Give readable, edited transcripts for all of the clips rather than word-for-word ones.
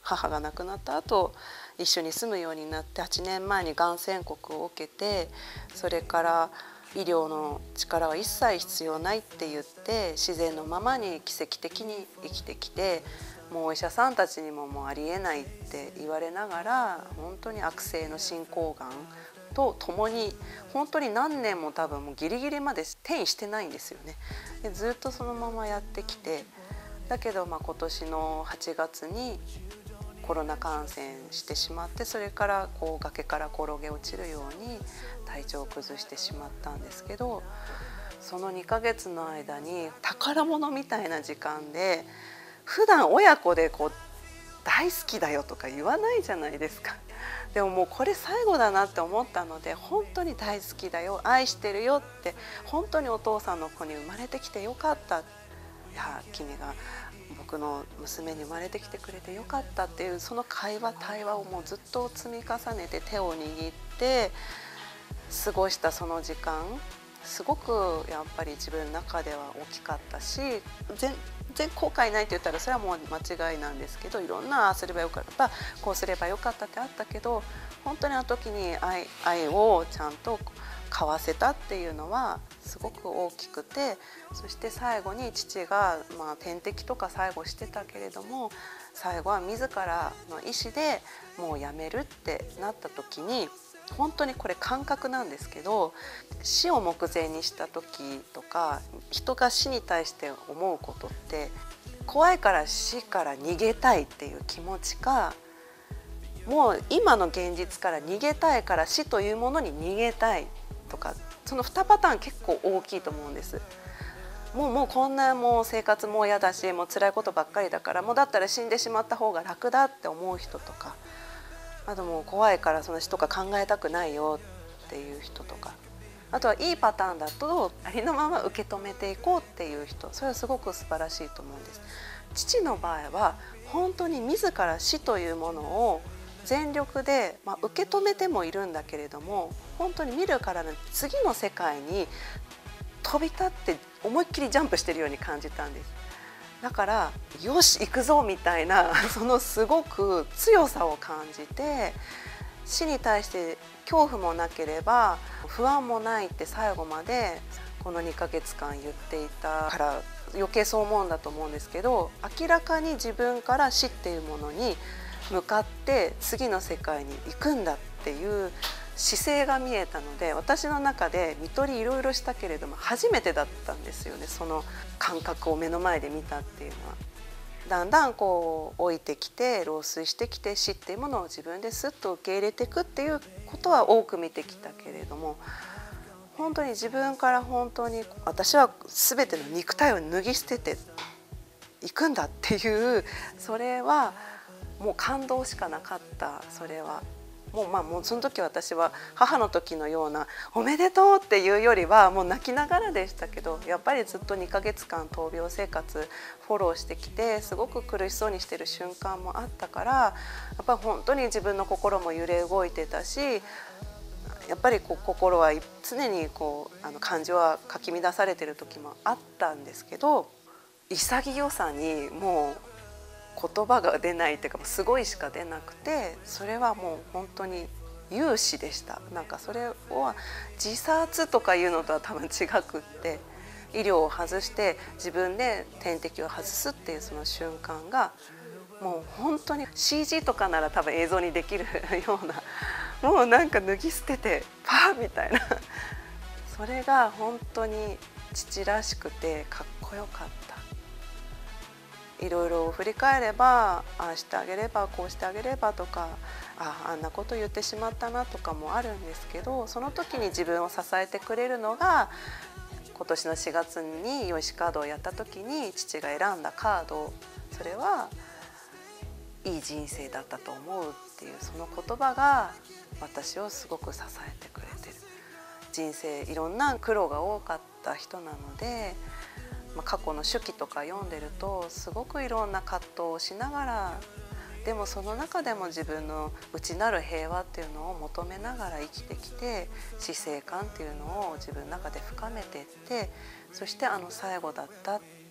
母が亡くなった後一緒に住むようになって8年前にがん宣告を受けて、それから医療の力は一切必要ないって言って自然のままに奇跡的に生きてきて、もうお医者さんたちにももうありえないって言われながら本当に悪性の進行がんと共に本当に何年も多分もうギリギリまで転移してないんですよね。でずっとそのままやってきて、だけど今年の8月にコロナ感染してしまって、それからこう崖から転げ落ちるように体調を崩してしまったんですけど、その2ヶ月の間に宝物みたいな時間で、普段親子でこう大好きだよとか言わないじゃないですか。でももうこれ最後だなって思ったので、本当に大好きだよ、愛してるよって、本当にお父さんの子に生まれてきてよかった、いや君が僕の娘に生まれてきてくれてよかったっていう、その対話をもうずっと積み重ねて手を握って過ごしたその時間、すごくやっぱり自分の中では大きかったし、全然後悔ないって言ったらそれはもう間違いなんですけど、いろんなすればよかった、こうすればよかったってあったけど、本当にあの時に愛をちゃんと交わせたっていうのはすごく大きくて、そして最後に父が点滴とか最後してたけれども、最後は自らの意思でもうやめるってなった時に、本当にこれ感覚なんですけど、死を目前にした時とか人が死に対して思うことって、怖いから死から逃げたいっていう気持ちか、もう今の現実から逃げたいから死というものに逃げたいとか、その2パターン結構大きいと思うんです。もうこんなもう生活も嫌だし、もう辛いことばっかりだから、もうだったら死んでしまった方が楽だって思う人とか、あともう怖いからその死とか考えたくないよっていう人とか、あとはいいパターンだとありのまま受け止めていこうっていう人、それはすごく素晴らしいと思うんです。父の場合は本当に自ら死というものを全力で、受け止めてもいるんだけれども、本当に見るからの次の世界に飛び立って思いっきりジャンプしてるように感じたんです。だからよし行くぞみたいなそのすごく強さを感じて、死に対して恐怖もなければ不安もないって最後までこの2ヶ月間言っていたから余計そう思うんだと思うんですけど、明らかに自分から死っていうものに向かって次の世界に行くんだっていう姿勢が見えたので、私の中で看取りいろいろしたけれども初めてだったんですよね、その感覚を目の前で見たっていうのは。だんだんこう老いてきて老衰してきて、死っていうものを自分ですっと受け入れていくっていうことは多く見てきたけれども、本当に自分から本当に私は全ての肉体を脱ぎ捨てていくんだっていう、それはもう感動しかなかった。それはもうその時私は母の時のようなおめでとうっていうよりはもう泣きながらでしたけど、やっぱりずっと2ヶ月間闘病生活フォローしてきて、すごく苦しそうにしてる瞬間もあったから、やっぱり本当に自分の心も揺れ動いてたし、やっぱり心は常に感情はかき乱されてる時もあったんですけど、潔さにもう言葉が出ないっていうか、すごいしか出なくて、それはもう本当に勇士でした。なんかそれは自殺とかいうのとは多分違くって、医療を外して自分で点滴を外すっていうその瞬間がもう本当に CG とかなら多分映像にできるような、もうなんか脱ぎ捨ててパーみたいなそれが本当に父らしくてかっこよかった。いろいろ振り返れば、ああしてあげればこうしてあげればとか、あんなこと言ってしまったなとかもあるんですけど、その時に自分を支えてくれるのが、今年の4月によしカードをやった時に父が選んだカード、それはいい人生だったと思うっていうその言葉が私をすごく支えてくれてる。人生いろんな苦労が多かった人なので、過去の手記とか読んでるとすごくいろんな葛藤をしながら、でもその中でも自分の内なる平和っていうのを求めながら生きてきて、死生観っていうのを自分の中で深めていって、そして最後だったっ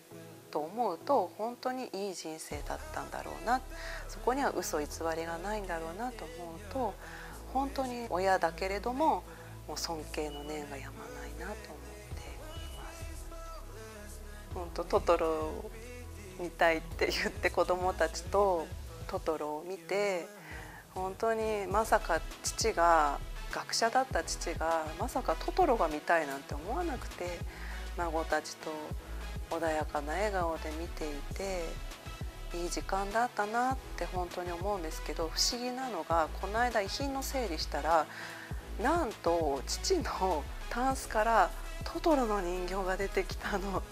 と思うと本当にいい人生だったんだろうな、そこには嘘偽りがないんだろうなと思うと、本当に親だけれどももう尊敬の念がやまないなと思っています。本当トトロを見たいって言って子どもたちとトトロを見て、本当にまさか父が学者だった父がまさかトトロが見たいなんて思わなくて、孫たちと穏やかな笑顔で見ていていい時間だったなって本当に思うんですけど、不思議なのがこの間遺品の整理したら、なんと父のタンスからトトロの人形が出てきたの。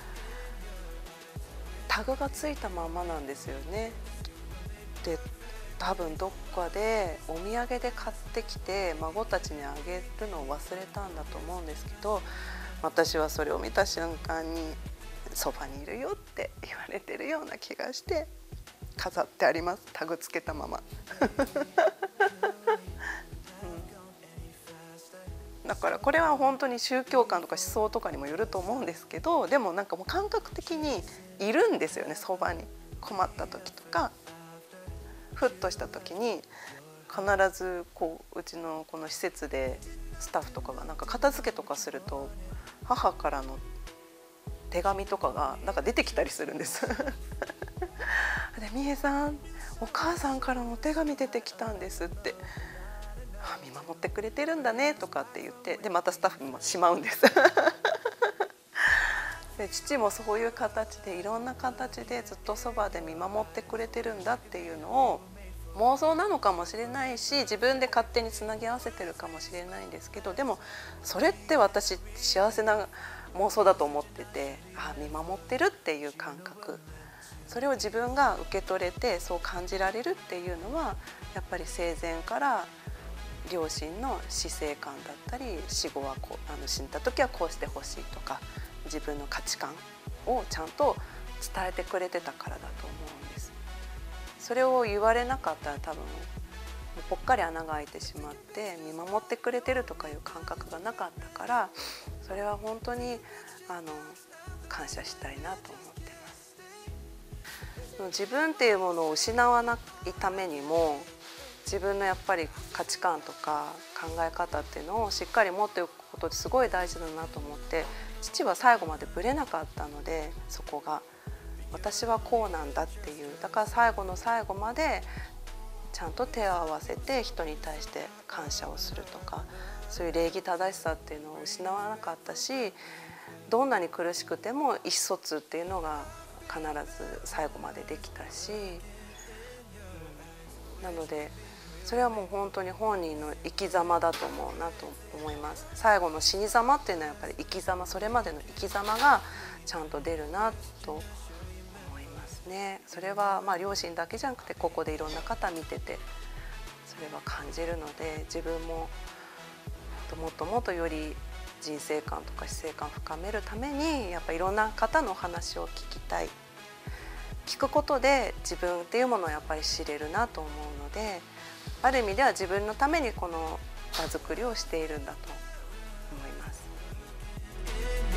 タグがついたままなんですよね。で多分どっかでお土産で買ってきて孫たちにあげるのを忘れたんだと思うんですけど、私はそれを見た瞬間にそばにいるよって言われてるような気がして飾ってあります、タグつけたままだからこれは本当に宗教観とか思想とかにもよると思うんですけど、でもなんかもう感覚的にいるんですよね、そばに。困った時とかふっとした時に必ずうちのこの施設でスタッフとかがなんか片付けとかすると母からの手紙とかがなんか出てきたりするんですで、みえさんお母さんからのお手紙出てきたんですって、見守ってくれてるんだねとかって言って、でまたスタッフにもしまうんですで父もそういう形でいろんな形でずっとそばで見守ってくれてるんだっていうのを、妄想なのかもしれないし自分で勝手につなぎ合わせてるかもしれないんですけど、でもそれって私幸せな妄想だと思ってて、見守ってるっていう感覚、それを自分が受け取れてそう感じられるっていうのはやっぱり生前から両親の死生観だったり、死後は死んだ時はこうしてほしいとか自分の価値観をちゃんと伝えてくれてたからだと思うんです。それを言われなかったら多分ぽっかり穴が開いてしまって見守ってくれてるとかいう感覚がなかったから、それは本当に感謝したいなと思ってます。自分っていうものを失わないためにも自分のやっぱり価値観とか考え方っていうのをしっかり持っておくことってすごい大事だなと思って、父は最後までぶれなかったので、そこが私はこうなんだっていう、だから最後の最後までちゃんと手を合わせて人に対して感謝をするとか、そういう礼儀正しさっていうのを失わなかったし、どんなに苦しくても意思疎通っていうのが必ず最後までできたし、なのでそれはもう本当に本人の生き様だと思うなと思います。最後の死に様っていうのはやっぱり生き様、それまでの生き様がちゃんと出るなと思いますね。それは両親だけじゃなくてここでいろんな方見ててそれは感じるので、自分ももっともっとより人生観とか死生観を深めるためにやっぱいろんな方のお話を聞きたい。聞くことで自分っていうものをやっぱり知れるなと思うので、ある意味では自分のためにこの場作りをしているんだと思います。